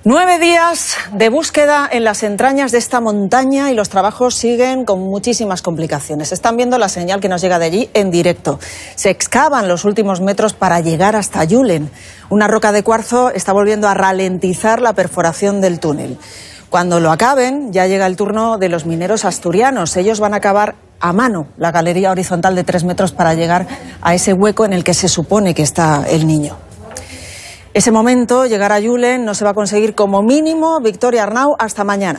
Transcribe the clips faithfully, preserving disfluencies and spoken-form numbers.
Nueve días de búsqueda en las entrañas de esta montaña y los trabajos siguen con muchísimas complicaciones. Están viendo la señal que nos llega de allí en directo. Se excavan los últimos metros para llegar hasta Julen. Una roca de cuarzo está volviendo a ralentizar la perforación del túnel. Cuando lo acaben, ya llega el turno de los mineros asturianos. Ellos van a cavar a mano la galería horizontal de tres metros para llegar a ese hueco en el que se supone que está el niño. Ese momento, llegar a Julen, no se va a conseguir como mínimo. Victoria Arnau, hasta mañana.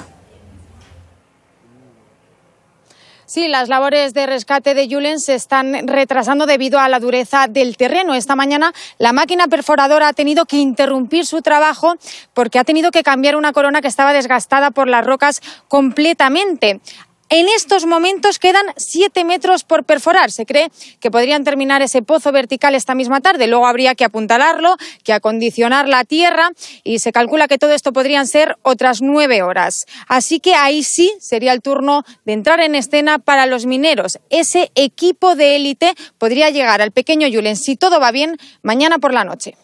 Sí, las labores de rescate de Julen se están retrasando debido a la dureza del terreno. Esta mañana la máquina perforadora ha tenido que interrumpir su trabajo porque ha tenido que cambiar una corona que estaba desgastada por las rocas completamente. En estos momentos quedan siete metros por perforar. Se cree que podrían terminar ese pozo vertical esta misma tarde. Luego habría que apuntalarlo, que acondicionar la tierra y se calcula que todo esto podrían ser otras nueve horas. Así que ahí sí sería el turno de entrar en escena para los mineros. Ese equipo de élite podría llegar al pequeño Julen, si todo va bien, mañana por la noche.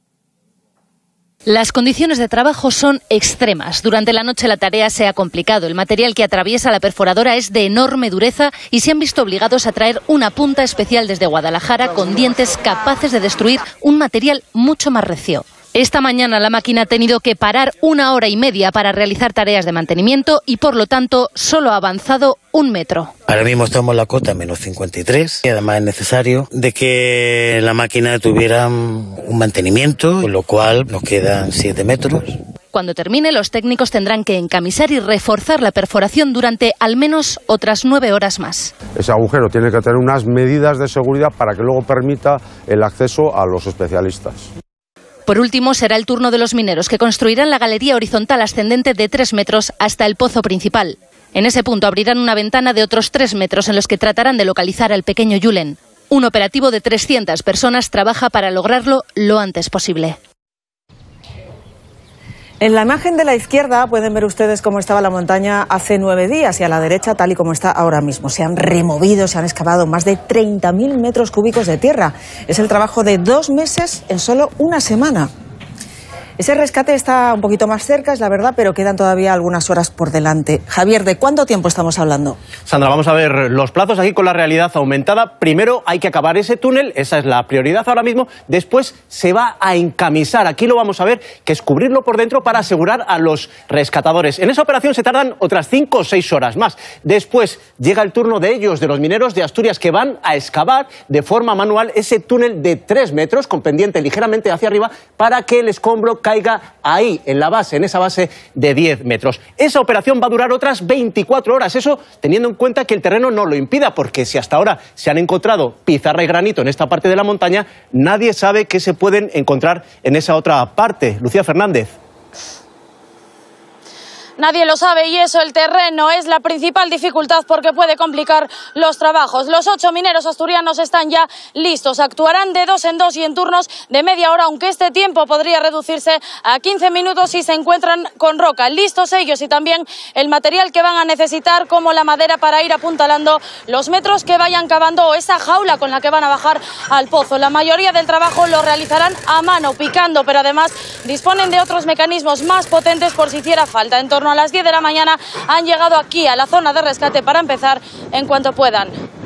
Las condiciones de trabajo son extremas. Durante la noche la tarea se ha complicado. El material que atraviesa la perforadora es de enorme dureza y se han visto obligados a traer una punta especial desde Guadalajara con dientes capaces de destruir un material mucho más recio. Esta mañana la máquina ha tenido que parar una hora y media para realizar tareas de mantenimiento y, por lo tanto, solo ha avanzado un metro. Ahora mismo estamos en la cota menos cincuenta y tres y además es necesario de que la máquina tuviera un mantenimiento, con lo cual nos quedan siete metros. Cuando termine, los técnicos tendrán que encamisar y reforzar la perforación durante al menos otras nueve horas más. Ese agujero tiene que tener unas medidas de seguridad para que luego permita el acceso a los especialistas. Por último, será el turno de los mineros, que construirán la galería horizontal ascendente de tres metros hasta el pozo principal. En ese punto abrirán una ventana de otros tres metros en los que tratarán de localizar al pequeño Julen. Un operativo de trescientas personas trabaja para lograrlo lo antes posible. En la imagen de la izquierda pueden ver ustedes cómo estaba la montaña hace nueve días y a la derecha tal y como está ahora mismo. Se han removido, se han excavado más de treinta mil metros cúbicos de tierra. Es el trabajo de dos meses en solo una semana. Ese rescate está un poquito más cerca, es la verdad, pero quedan todavía algunas horas por delante. Javier, ¿de cuánto tiempo estamos hablando? Sandra, vamos a ver los plazos aquí con la realidad aumentada. Primero hay que acabar ese túnel, esa es la prioridad ahora mismo. Después se va a encamisar, aquí lo vamos a ver, que es cubrirlo por dentro para asegurar a los rescatadores. En esa operación se tardan otras cinco o seis horas más. Después llega el turno de ellos, de los mineros de Asturias, que van a excavar de forma manual ese túnel de tres metros, con pendiente ligeramente hacia arriba, para que el escombro caiga ahí, en la base, en esa base de diez metros. Esa operación va a durar otras veinticuatro horas, eso teniendo en cuenta que el terreno no lo impida, porque si hasta ahora se han encontrado pizarra y granito en esta parte de la montaña, nadie sabe qué se pueden encontrar en esa otra parte. Lucía Fernández. Nadie lo sabe y eso, el terreno es la principal dificultad porque puede complicar los trabajos. Los ocho mineros asturianos están ya listos. Actuarán de dos en dos y en turnos de media hora, aunque este tiempo podría reducirse a quince minutos si se encuentran con roca. Listos ellos y también el material que van a necesitar, como la madera para ir apuntalando los metros que vayan cavando o esa jaula con la que van a bajar al pozo. La mayoría del trabajo lo realizarán a mano, picando, pero además disponen de otros mecanismos más potentes por si hiciera falta. En torno a las diez de la mañana han llegado aquí a la zona de rescate para empezar en cuanto puedan.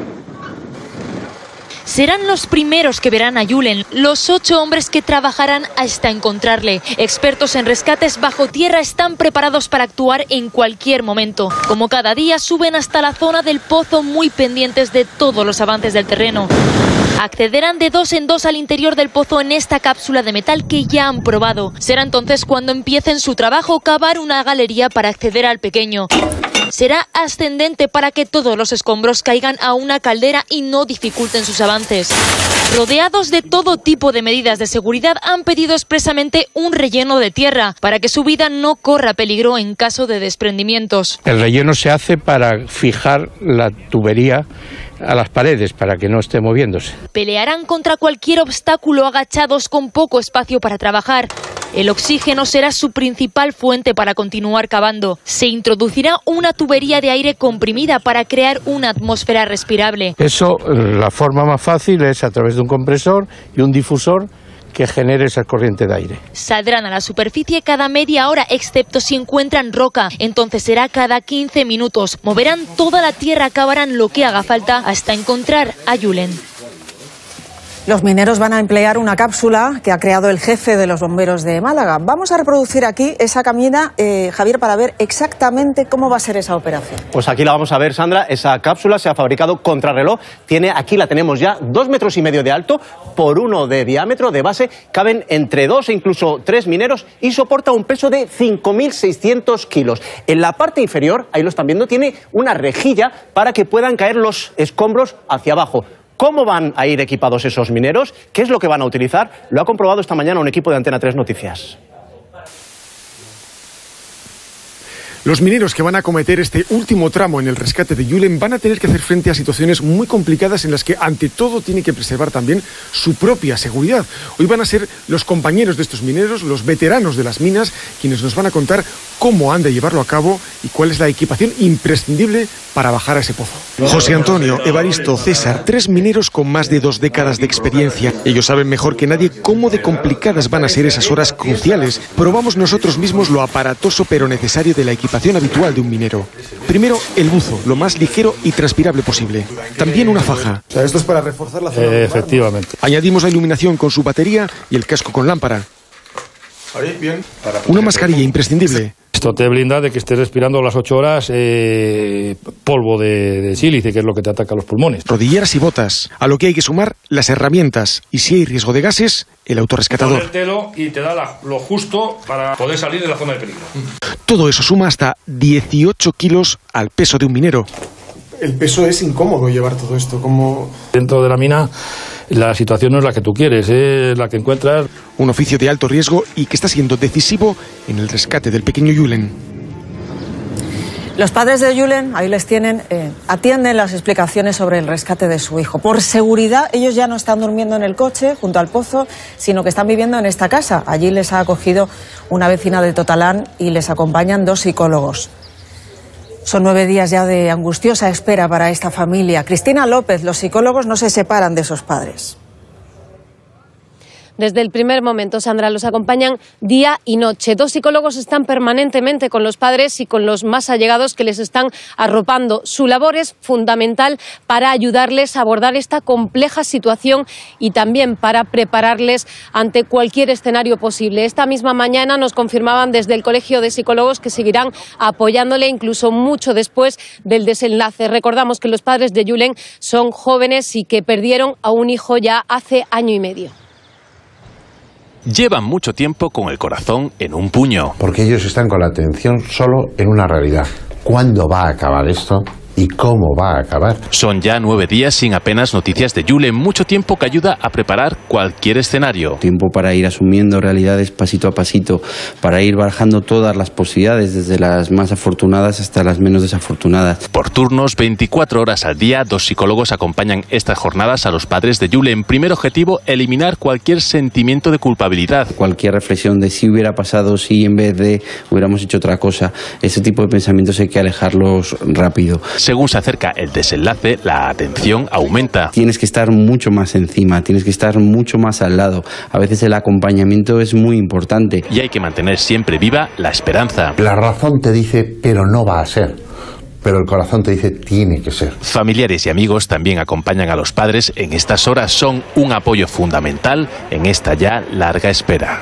Serán los primeros que verán a Julen, los ocho hombres que trabajarán hasta encontrarle. Expertos en rescates bajo tierra están preparados para actuar en cualquier momento. Como cada día, suben hasta la zona del pozo muy pendientes de todos los avances del terreno. Accederán de dos en dos al interior del pozo en esta cápsula de metal que ya han probado. Será entonces cuando empiecen su trabajo, cavar una galería para acceder al pequeño. Será ascendente para que todos los escombros caigan a una caldera y no dificulten sus avances. Rodeados de todo tipo de medidas de seguridad, han pedido expresamente un relleno de tierra para que su vida no corra peligro en caso de desprendimientos. El relleno se hace para fijar la tubería a las paredes para que no esté moviéndose. Pelearán contra cualquier obstáculo agachados con poco espacio para trabajar. El oxígeno será su principal fuente para continuar cavando. Se introducirá una tubería de aire comprimida para crear una atmósfera respirable. Eso, la forma más fácil es a través de un compresor y un difusor que genere esa corriente de aire. Saldrán a la superficie cada media hora, excepto si encuentran roca. Entonces será cada quince minutos. Moverán toda la tierra, acabarán lo que haga falta hasta encontrar a Julen. Los mineros van a emplear una cápsula que ha creado el jefe de los bomberos de Málaga. Vamos a reproducir aquí esa camina, eh, Javier, para ver exactamente cómo va a ser esa operación. Pues aquí la vamos a ver, Sandra. Esa cápsula se ha fabricado contrarreloj. Tiene, aquí la tenemos ya, dos metros y medio de alto por uno de diámetro. De base caben entre dos e incluso tres mineros y soporta un peso de cinco mil seiscientos kilos. En la parte inferior, ahí lo están viendo, tiene una rejilla para que puedan caer los escombros hacia abajo. ¿Cómo van a ir equipados esos mineros? ¿Qué es lo que van a utilizar? Lo ha comprobado esta mañana un equipo de Antena tres Noticias. Los mineros que van a acometer este último tramo en el rescate de Julen van a tener que hacer frente a situaciones muy complicadas en las que ante todo tienen que preservar también su propia seguridad. Hoy van a ser los compañeros de estos mineros, los veteranos de las minas, quienes nos van a contar cómo han de llevarlo a cabo y cuál es la equipación imprescindible para bajar a ese pozo. José Antonio, Evaristo, César, tres mineros con más de dos décadas de experiencia. Ellos saben mejor que nadie cómo de complicadas van a ser esas horas cruciales. Probamos nosotros mismos lo aparatoso pero necesario de la equipación habitual de un minero. Primero, el buzo, lo más ligero y transpirable posible. También una faja. O sea, esto es para reforzar la zona. Eh, efectivamente. Añadimos la iluminación con su batería y el casco con lámpara. Ahí, bien. Una mascarilla imprescindible. Esto te blinda de que estés respirando las ocho horas eh, polvo de, de sílice, que es lo que te ataca los pulmones. Rodilleras y botas, a lo que hay que sumar las herramientas y si hay riesgo de gases, el autorrescatador. Ponértelo y te da la, lo justo para poder salir de la zona de peligro. Todo eso suma hasta dieciocho kilos al peso de un minero. El peso es incómodo llevar todo esto, como... Dentro de la mina la situación no es la que tú quieres, es la que encuentras. Un oficio de alto riesgo y que está siendo decisivo en el rescate del pequeño Julen. Los padres de Julen, ahí les tienen, eh, atienden las explicaciones sobre el rescate de su hijo. Por seguridad, ellos ya no están durmiendo en el coche junto al pozo, sino que están viviendo en esta casa. Allí les ha acogido una vecina de Totalán y les acompañan dos psicólogos. Son nueve días ya de angustiosa espera para esta familia. Cristina López, los psicólogos no se separan de esos padres. Desde el primer momento, Sandra, los acompañan día y noche. Dos psicólogos están permanentemente con los padres y con los más allegados que les están arropando. Su labor es fundamental para ayudarles a abordar esta compleja situación y también para prepararles ante cualquier escenario posible. Esta misma mañana nos confirmaban desde el Colegio de Psicólogos que seguirán apoyándole incluso mucho después del desenlace. Recordamos que los padres de Julen son jóvenes y que perdieron a un hijo ya hace año y medio. Llevan mucho tiempo con el corazón en un puño. Porque ellos están con la atención solo en una realidad. ¿Cuándo va a acabar esto? ¿Y cómo va a acabar? Son ya nueve días sin apenas noticias de Julen, mucho tiempo que ayuda a preparar cualquier escenario. Tiempo para ir asumiendo realidades pasito a pasito, para ir barajando todas las posibilidades, desde las más afortunadas hasta las menos desafortunadas. Por turnos, veinticuatro horas al día, dos psicólogos acompañan estas jornadas a los padres de Julen. Primer objetivo, eliminar cualquier sentimiento de culpabilidad. Cualquier reflexión de si hubiera pasado, si en vez de hubiéramos hecho otra cosa, ese tipo de pensamientos hay que alejarlos rápido. Según se acerca el desenlace, la atención aumenta. Tienes que estar mucho más encima, tienes que estar mucho más al lado. A veces el acompañamiento es muy importante. Y hay que mantener siempre viva la esperanza. La razón te dice, pero no va a ser. Pero el corazón te dice, tiene que ser. Familiares y amigos también acompañan a los padres en estas horas. Son un apoyo fundamental en esta ya larga espera.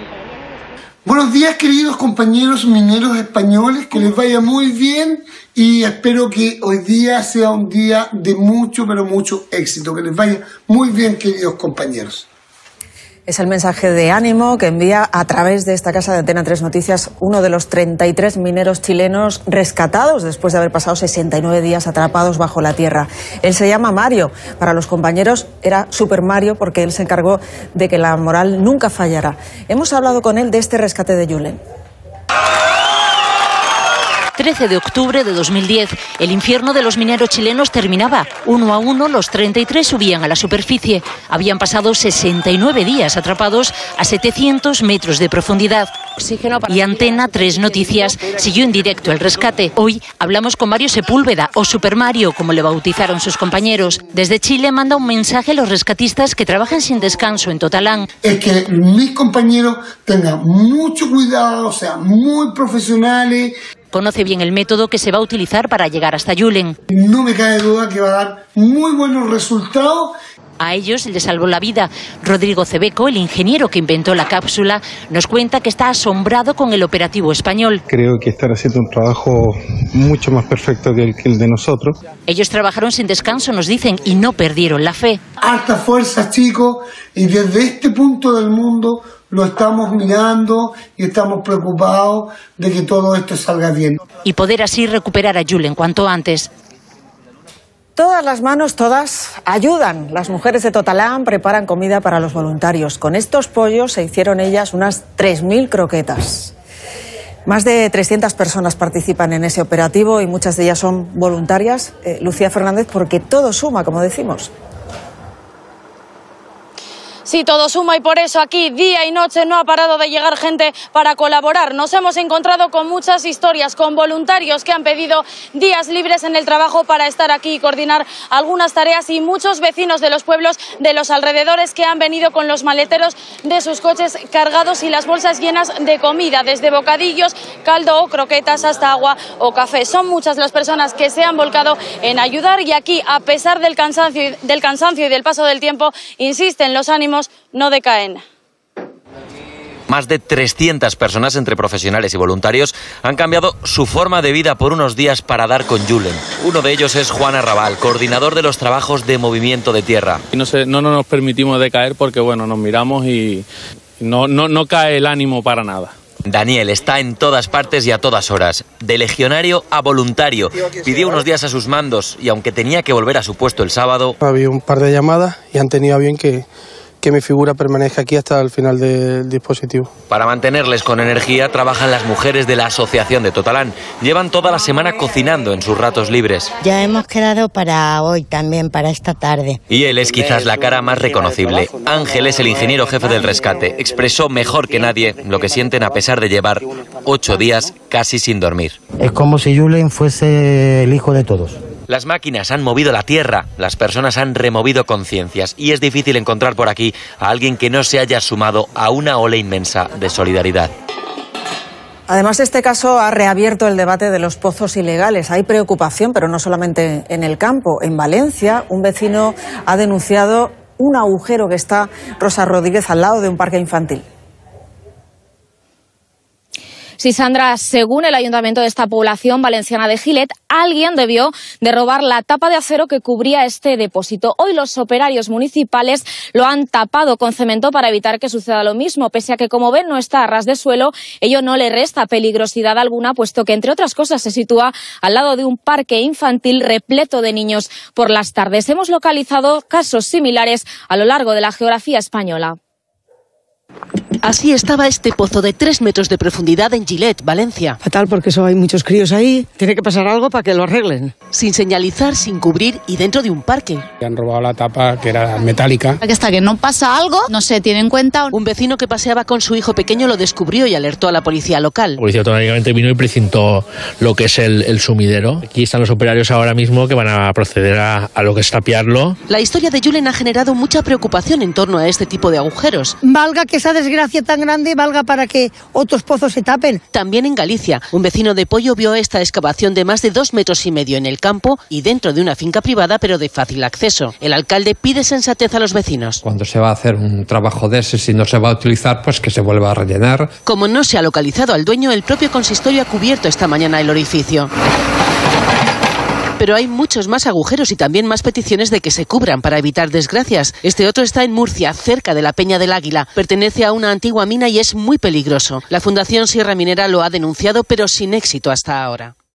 Buenos días, queridos compañeros mineros españoles, que les vaya muy bien y espero que hoy día sea un día de mucho, pero mucho éxito. Que les vaya muy bien, queridos compañeros. Es el mensaje de ánimo que envía a través de esta casa de Antena tres Noticias uno de los treinta y tres mineros chilenos rescatados después de haber pasado sesenta y nueve días atrapados bajo la tierra. Él se llama Mario. Para los compañeros era Super Mario porque él se encargó de que la moral nunca fallara. Hemos hablado con él de este rescate de Julen. trece de octubre de dos mil diez. El infierno de los mineros chilenos terminaba. Uno a uno, los treinta y tres subían a la superficie. Habían pasado sesenta y nueve días atrapados a setecientos metros de profundidad. Y Antena tres Noticias siguió en directo el rescate. Hoy hablamos con Mario Sepúlveda, o Super Mario, como le bautizaron sus compañeros. Desde Chile manda un mensaje a los rescatistas que trabajan sin descanso en Totalán. Es que mis compañeros tengan mucho cuidado, sean muy profesionales. Conoce bien el método que se va a utilizar para llegar hasta Julen. No me cabe duda que va a dar muy buenos resultados. A ellos les salvó la vida. Rodrigo Cebeco, el ingeniero que inventó la cápsula, nos cuenta que está asombrado con el operativo español. Creo que están haciendo un trabajo mucho más perfecto que el, que el de nosotros. Ellos trabajaron sin descanso, nos dicen, y no perdieron la fe. Harta fuerza, chicos, y desde este punto del mundo lo estamos mirando y estamos preocupados de que todo esto salga bien. Y poder así recuperar a Julen cuanto antes. Todas las manos, todas, ayudan. Las mujeres de Totalán preparan comida para los voluntarios. Con estos pollos se hicieron ellas unas tres mil croquetas. Más de trescientas personas participan en ese operativo y muchas de ellas son voluntarias. Eh, Lucía Fernández, porque todo suma, como decimos. Sí, todo suma y por eso aquí día y noche no ha parado de llegar gente para colaborar. Nos hemos encontrado con muchas historias, con voluntarios que han pedido días libres en el trabajo para estar aquí y coordinar algunas tareas, y muchos vecinos de los pueblos de los alrededores que han venido con los maleteros de sus coches cargados y las bolsas llenas de comida, desde bocadillos, caldo o croquetas hasta agua o café. Son muchas las personas que se han volcado en ayudar, y aquí, a pesar del cansancio, del cansancio y del paso del tiempo, insisten, los ánimos no decaen. Más de trescientas personas, entre profesionales y voluntarios, han cambiado su forma de vida por unos días para dar con Julen. Uno de ellos es Juan Arrabal, coordinador de los trabajos de movimiento de tierra. No, sé, no, no nos permitimos decaer porque bueno, nos miramos y no, no, no cae el ánimo para nada. Daniel está en todas partes y a todas horas. De legionario a voluntario. Pidió unos días a sus mandos y aunque tenía que volver a su puesto el sábado... Había un par de llamadas y han tenido a bien que... que mi figura permanezca aquí hasta el final del dispositivo. Para mantenerles con energía trabajan las mujeres de la Asociación de Totalán. Llevan toda la semana cocinando en sus ratos libres. Ya hemos quedado para hoy también, para esta tarde. Y él es quizás la cara más reconocible. Ángel es el ingeniero jefe del rescate. Expresó mejor que nadie lo que sienten a pesar de llevar ocho días casi sin dormir. Es como si Julen fuese el hijo de todos. Las máquinas han movido la tierra, las personas han removido conciencias y es difícil encontrar por aquí a alguien que no se haya sumado a una ola inmensa de solidaridad. Además, este caso ha reabierto el debate de los pozos ilegales. Hay preocupación, pero no solamente en el campo. En Valencia, un vecino ha denunciado un agujero que está, Rosa Rodríguez, al lado de un parque infantil. Sí, Sandra, según el ayuntamiento de esta población valenciana de Gilet, alguien debió de robar la tapa de acero que cubría este depósito. Hoy los operarios municipales lo han tapado con cemento para evitar que suceda lo mismo, pese a que, como ven, no está a ras de suelo. Ello no le resta peligrosidad alguna, puesto que, entre otras cosas, se sitúa al lado de un parque infantil repleto de niños por las tardes. Hemos localizado casos similares a lo largo de la geografía española. Así estaba este pozo de tres metros de profundidad en Gilet, Valencia. Fatal, porque eso hay muchos críos ahí. Tiene que pasar algo para que lo arreglen. Sin señalizar, sin cubrir y dentro de un parque. Han robado la tapa, que era metálica. Hasta que no pasa algo, no se tiene en cuenta. Un vecino que paseaba con su hijo pequeño lo descubrió y alertó a la policía local. La policía automáticamente vino y precintó lo que es el, el sumidero. Aquí están los operarios ahora mismo que van a proceder a, a lo que es tapiarlo. La historia de Julen ha generado mucha preocupación en torno a este tipo de agujeros. Valga que esa desgracia tan grande valga para que otros pozos se tapen. También en Galicia, un vecino de Pollo vio esta excavación de más de dos metros y medio en el campo y dentro de una finca privada, pero de fácil acceso. El alcalde pide sensatez a los vecinos. Cuando se va a hacer un trabajo de ese, si no se va a utilizar, pues que se vuelva a rellenar. Como no se ha localizado al dueño, el propio consistorio ha cubierto esta mañana el orificio. Pero hay muchos más agujeros y también más peticiones de que se cubran para evitar desgracias. Este otro está en Murcia, cerca de la Peña del Águila. Pertenece a una antigua mina y es muy peligroso. La Fundación Sierra Minera lo ha denunciado, pero sin éxito hasta ahora.